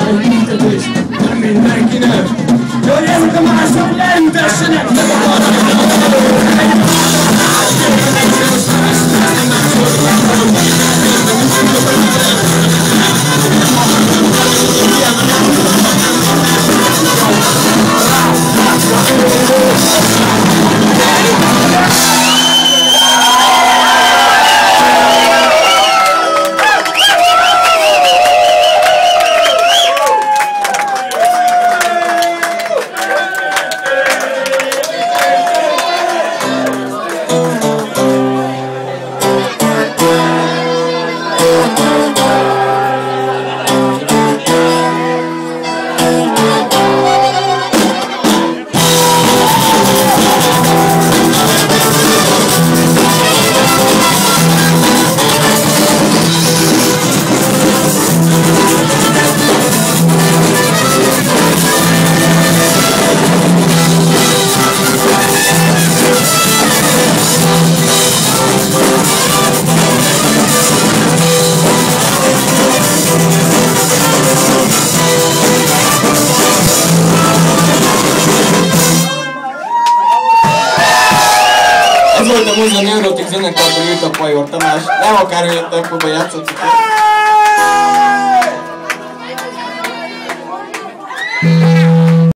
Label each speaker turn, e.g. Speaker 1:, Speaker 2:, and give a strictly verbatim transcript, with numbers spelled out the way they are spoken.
Speaker 1: egy büntetés, nem mindenkinek. De hogy ezek a mások leütessenek, nem
Speaker 2: Ez volt a Múzeum Neurotik zenekarból írt a Pajor Tamás. Nem akármilyen tempóban játszott.